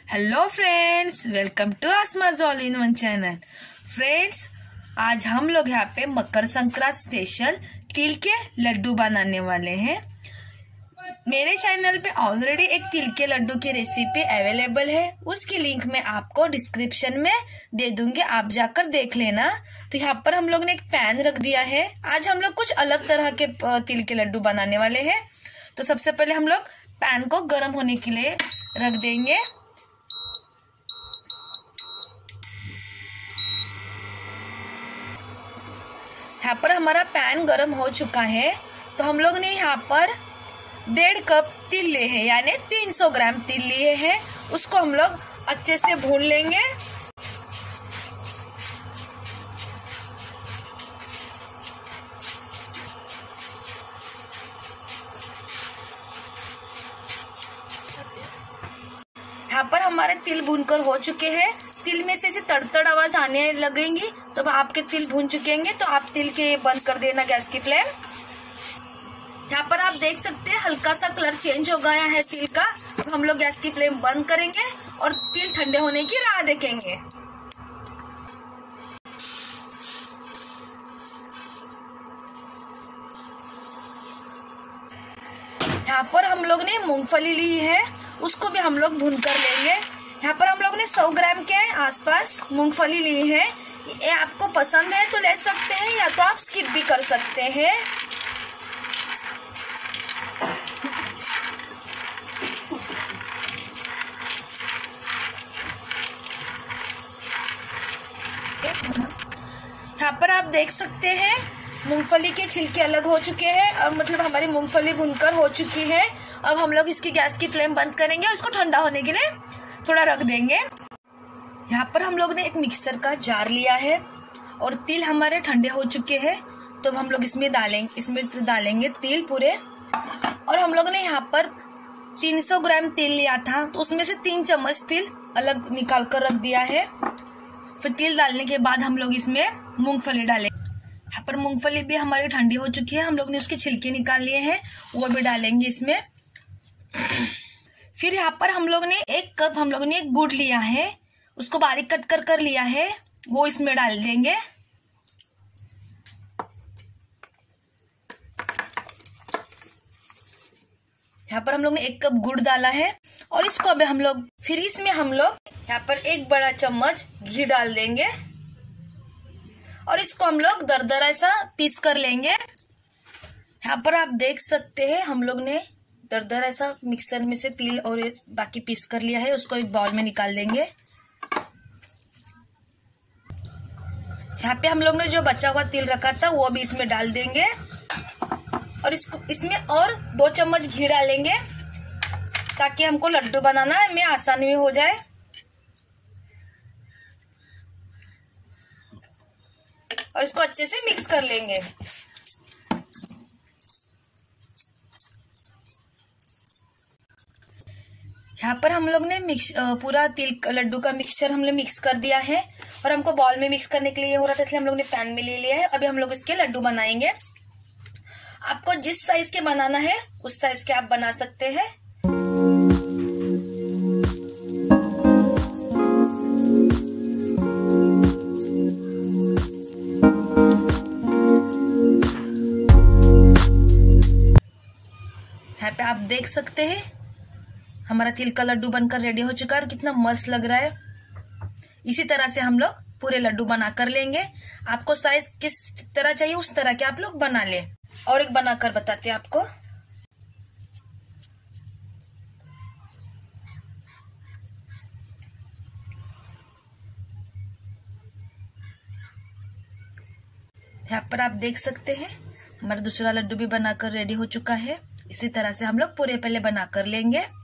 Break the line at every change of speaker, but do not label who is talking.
Hello friends, welcome to आसमाज all in one channel. Friends, आज हम लोग यहाँ पे मकर संक्रांति स्पेशल तिल के लड्डू बनाने वाले हैं। मेरे चैनल पे ऑलरेडी एक तिल के लड्डू की रेसिपी अवेलेबल है, उसकी लिंक मैं आपको डिस्क्रिप्शन में दे दूंगी, आप जाकर देख लेना। तो यहाँ पर हम लोग ने एक पैन रख दिया है। आज हम लोग कुछ अलग तरह के तिल के लड्डू बनाने वाले हैं। तो सबसे पहले हम लोग पैन को गर्म होने के लिए रख देंगे। यहाँ पर हमारा पैन गरम हो चुका है। तो हम लोग ने यहाँ पर 1.5 कप तिल लिए हैं, यानी 300 ग्राम तिल लिए हैं। उसको हम लोग अच्छे से भून लेंगे। यहाँ पर हमारे तिल भूनकर हो चुके हैं। तिल में से तड़तड़ आवाज आने लगेंगी, तो आपके तिल भून चुके हैं तो आप तिल के बंद कर देना गैस की फ्लेम। यहाँ पर आप देख सकते हैं हल्का सा कलर चेंज हो गया है तिल का। अब हम लोग गैस की फ्लेम बंद करेंगे और तिल ठंडे होने की राह देखेंगे। यहाँ पर हम लोग ने मूंगफली ली है, उसको भी हम लोग भून कर लेंगे। यहाँ पर हम लोग ने 100 ग्राम के आसपास मूंगफली ली है। ये आपको पसंद है तो ले सकते हैं, या तो आप स्किप भी कर सकते हैं। यहाँ पर आप देख सकते हैं मूंगफली के छिलके अलग हो चुके हैं। अब मतलब हमारी मूंगफली भुनकर हो चुकी है। अब हम लोग इसकी गैस की फ्लेम बंद करेंगे, उसको ठंडा होने के लिए थोड़ा रख देंगे। यहाँ पर हम लोग ने एक मिक्सर का जार लिया है और तिल हमारे ठंडे हो चुके हैं। तो हम लोग इसमें डालेंगे तिल पूरे। और हम लोग ने यहाँ पर 300 ग्राम तिल लिया था, तो उसमें से 3 चम्मच तिल अलग निकाल कर रख दिया है। फिर तिल डालने के बाद हम लोग इसमें मूंगफली डालेंगे। यहाँ पर मूंगफली भी हमारी ठंडी हो चुकी है, हम लोग ने उसके छिलके निकाल लिए हैं, वो भी डालेंगे इसमें। फिर यहाँ पर हम लोग ने 1 कप गुड़ लिया है, उसको बारीक कट कर लिया है, वो इसमें डाल देंगे। यहाँ पर हम लोग ने 1 कप गुड़ डाला है और इसको अब फिर इसमें हम लोग यहाँ पर 1 बड़ा चम्मच घी डाल देंगे और इसको हम लोग दरदरा ऐसा पीस कर लेंगे। यहाँ पर आप देख सकते हैं हम लोग ने दरदरा ऐसा मिक्सर में से तिल और बाकी पीस कर लिया है, उसको एक बाउल में निकाल देंगे। यहाँ पे हम लोग ने जो बचा हुआ तिल रखा था वो भी इसमें डाल देंगे और इसमें और 2 चम्मच घी डालेंगे, ताकि हमको लड्डू बनाना में आसानी हो जाए। और इसको अच्छे से मिक्स कर लेंगे। यहाँ पर हम लोग ने पूरा तिल लड्डू का मिक्सचर हमने मिक्स कर दिया है और हमको बॉल में मिक्स करने के लिए हो रहा था, इसलिए हम लोग ने पैन में ले लिया है। अभी हम लोग इसके लड्डू बनाएंगे। आपको जिस साइज के बनाना है उस साइज के आप बना सकते हैं। यहाँ पे आप देख सकते हैं हमारा तिल का लड्डू बनकर रेडी हो चुका है और कितना मस्त लग रहा है। इसी तरह से हम लोग पूरे लड्डू बना कर लेंगे। आपको साइज किस तरह चाहिए उस तरह के आप लोग बना लें। और एक बनाकर बताते हैं आपको। यहाँ पर आप देख सकते हैं हमारा दूसरा लड्डू भी बनाकर रेडी हो चुका है। इसी तरह से हम लोग पूरे पहले बना कर लेंगे।